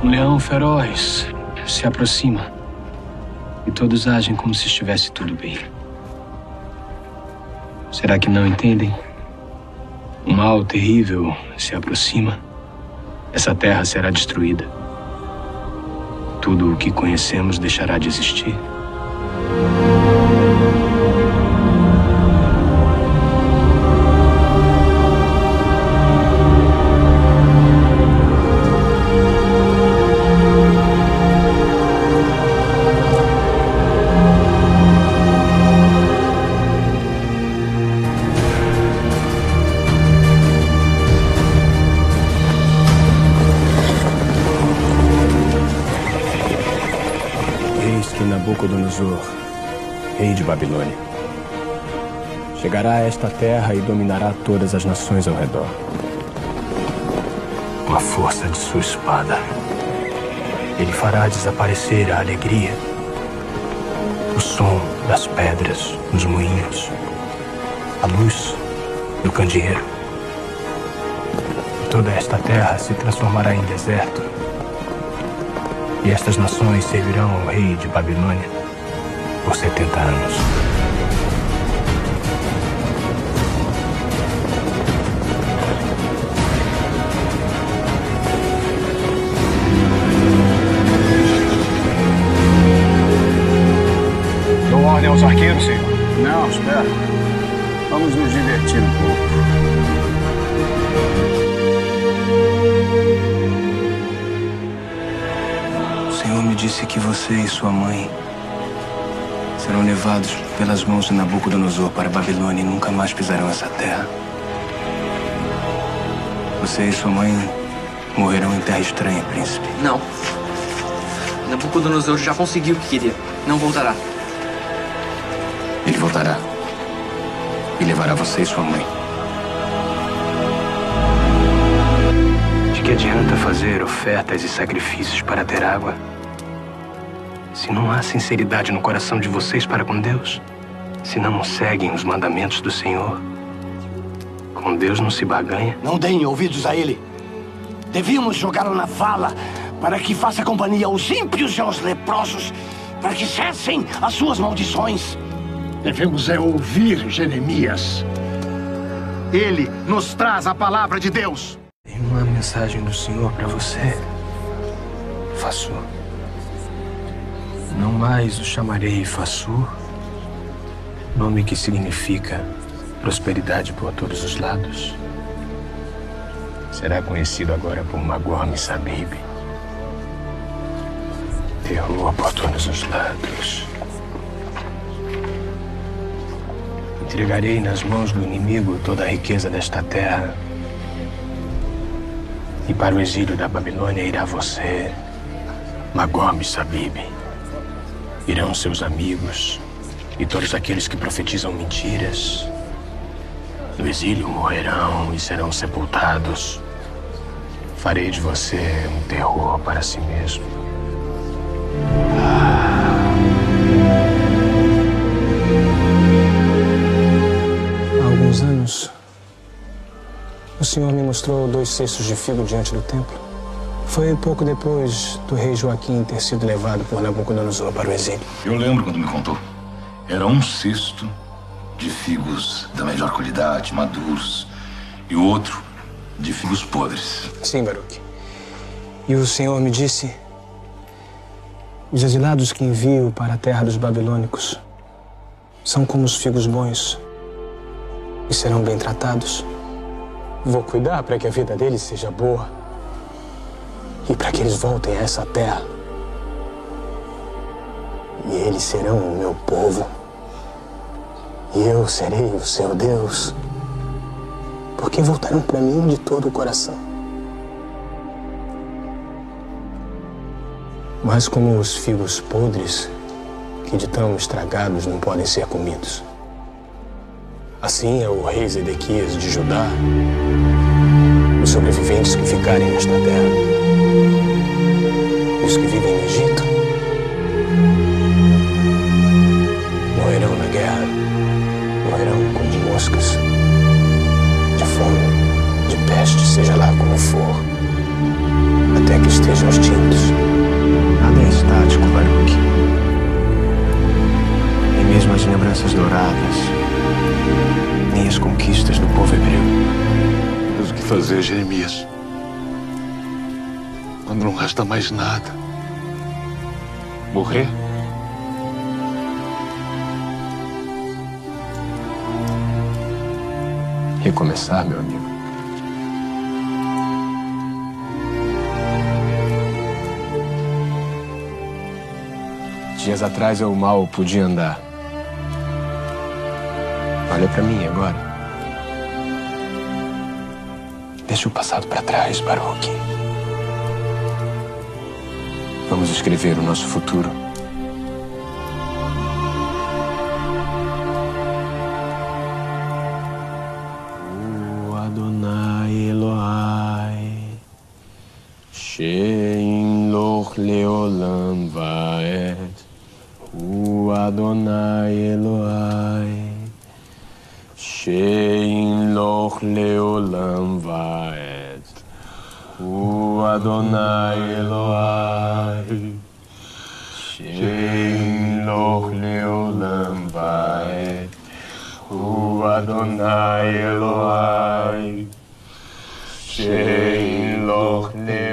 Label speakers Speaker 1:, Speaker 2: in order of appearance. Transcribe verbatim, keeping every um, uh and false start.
Speaker 1: Um leão feroz se aproxima e todos agem como se estivesse tudo bem. Será que não entendem? Um mal terrível se aproxima. Essa terra será destruída. Tudo o que conhecemos deixará de existir.
Speaker 2: Que Nabucodonosor, rei de Babilônia, chegará a esta terra e dominará todas as nações ao redor. Com a força de sua espada, ele fará desaparecer a alegria, o som das pedras nos moinhos, a luz do candeeiro. E toda esta terra se transformará em deserto. E estas nações servirão ao rei de Babilônia por setenta anos.
Speaker 3: Dou ordem aos arqueiros, senhor. Não, espera. Vamos nos divertir um pouco.
Speaker 1: O Senhor me disse que você e sua mãe serão levados pelas mãos de Nabucodonosor para a Babilônia e nunca mais pisarão essa terra. Você e sua mãe morrerão em terra estranha, príncipe.
Speaker 4: Não. Nabucodonosor já conseguiu o que queria. Não voltará.
Speaker 1: Ele voltará e levará você e sua mãe. De que adianta fazer ofertas e sacrifícios para ter água, se não há sinceridade no coração de vocês para com Deus? Se não seguem os mandamentos do Senhor? Com Deus não se barganha.
Speaker 5: Não deem ouvidos a ele. Devíamos jogá-lo na vala para que faça companhia aos ímpios e aos leprosos, para que cessem as suas maldições.
Speaker 6: Devemos é ouvir Jeremias. Ele nos traz a palavra de Deus.
Speaker 1: Tem uma mensagem do Senhor para você, Fassur. Não mais o chamarei Fassur, nome que significa prosperidade por todos os lados. Será conhecido agora por Magor-Missabib, terror por todos os lados. Entregarei nas mãos do inimigo toda a riqueza desta terra. E para o exílio da Babilônia irá você, Magor-Missabib. Irão seus amigos e todos aqueles que profetizam mentiras. No exílio morrerão e serão sepultados. Farei de você um terror para si mesmo.
Speaker 2: Há alguns anos, o Senhor me mostrou dois cestos de figo diante do templo. Foi pouco depois do rei Joaquim ter sido levado por Nabucodonosor para o exílio.
Speaker 7: Eu lembro quando me contou. Era um cesto de figos da melhor qualidade, maduros, e o outro de figos podres.
Speaker 2: Sim, Baruque. E o Senhor me disse: os exilados que envio para a terra dos babilônicos são como os figos bons e serão bem tratados. Vou cuidar para que a vida deles seja boa e para que eles voltem a essa terra. E eles serão o meu povo. E eu serei o seu Deus. Porque voltarão para mim de todo o coração. Mas como os figos podres, que de tão estragados não podem ser comidos, assim é o rei Zedequias de Judá, os sobreviventes que ficarem nesta terra, e os que vivem no Egito, morrerão na guerra, morrerão como moscas, de fome, de peste, seja lá como for, até que estejam extintos.
Speaker 1: lembranças douradas, nem as conquistas do povo hebreu.
Speaker 6: Mas o que fazer, Jeremias? Quando não resta mais nada. Morrer?
Speaker 1: Recomeçar, meu amigo. Dias atrás eu mal podia andar. Olha pra mim agora. Deixa o passado pra trás, Baruch. Vamos escrever o nosso futuro. O Adonai Elohai, Shein loch leolam vaed. O Adonai Elohai, Shein loch leolam vaed. O Adonai Elohai, Shein loch leolam vaed. O Adonai Elohai, Shein loch leolam vaed.